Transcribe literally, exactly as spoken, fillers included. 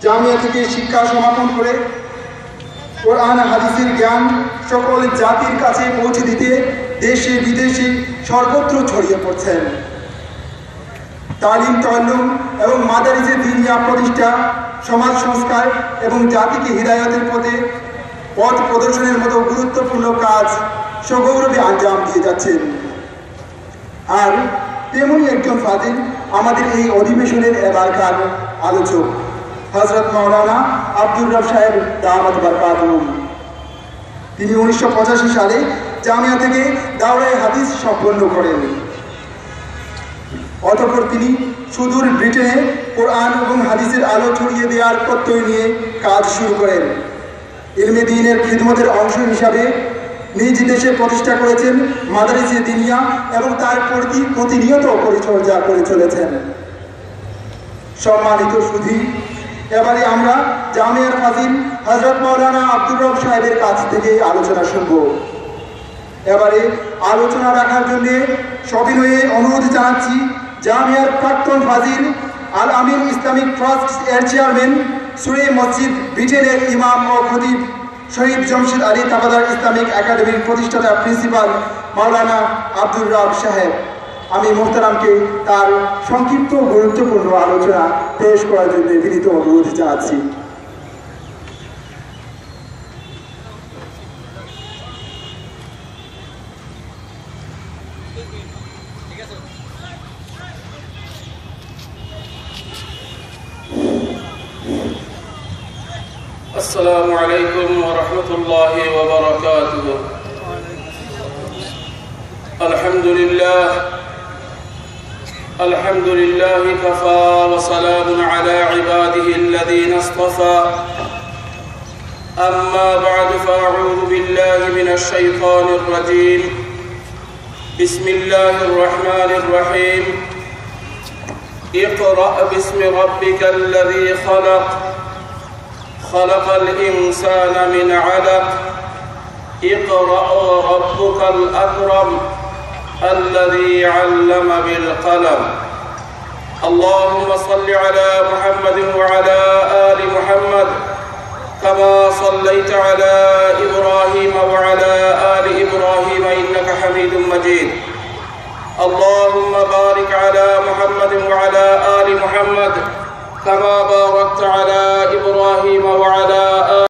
জামিয়া থেকে শিক্ষা সমাপন করে কোরআন হাদিসের জ্ঞান সকল জাতির কাছে পৌঁছে দিতে দেশে বিদেশে সর্বত্র ছড়িয়ে পড়ছেন। তালিম তাল্লুম এবং মাদারিসে দিনিয়া প্রতিষ্ঠা, সমাজ সংস্কার এবং জাতিকে হিদায়তের পথে পথ প্রদর্শনের মতো গুরুত্বপূর্ণ কাজ সগৌরবে আঞ্জাম দিয়ে যাচ্ছেন। আর তেমনই একজন ফাজিল আমাদের এই অধিবেশনের এবারকার আলোচক হযরত মাওলানা আব্দুর রব সাহেব দামাত বারকাতুহুম। তিনি উনিশশো পঁচাশি সালে জামিয়া থেকে দাওরায়ে হাদিস সম্পন্ন করেন। অতঃপর তিনি সুদূর ব্রিটেনে কোরআন এবং হাদিসের আলো ছড়িয়ে দেওয়ার প্রত্যয় নিয়ে কাজ শুরু করেন। ইলমে দ্বীনের খিদমতের অংশ হিসাবে নিজ দেশে প্রতিষ্ঠা করেছেন মাদারিসে দিনিয়া এবং তার প্রতি প্রতিনিয়ত পরিচর্যা করে চলেছেন। সম্মানিত সুধী, এবারে আমরা জামিয়ার ফাজিল হযরত মাওলানা আব্দুর রব সাহেবের কাছ থেকে আলোচনা শুনব। এবারে আলোচনা রাখার জন্য সবিনয়ে অনুরোধ জানাচ্ছি জামিয়ার প্রাক্তন ফাজিল আল আমিন ইসলামিক ট্রাস্ট এর চেয়ারম্যান, সুরে মসজিদ ব্রিটেনের ইমাম ও খতিব শহীদ জমশেদ আলী তাবাদার ইসলামিক একাডেমির প্রতিষ্ঠাতা প্রিন্সিপাল মাওলানা আব্দুর রব সাহেব। আমি মোহতারামকে তার সংক্ষিপ্ত গুরুত্বপূর্ণ আলোচনা পেশ করার জন্য বিনীত অনুরোধ জানাচ্ছি। السلام عليكم ورحمة الله وبركاته. الحمد لله الحمد لله كفى وسلام على عباده الذين اصطفى. أما بعد فأعوذ بالله من الشيطان الرجيم. بسم الله الرحمن الرحيم. اقرأ باسم ربك الذي خلق خلق الإنسان من علق. اقرأ وربك الأكرم الذي علم بالقلم. اللهم صل على محمد وعلى آل محمد كما صليت على إبراهيم وعلى آل إبراهيم إنك حميد مجيد. اللهم بارك على محمد وعلى آل محمد كما باركت على إبراهيم وعلى آل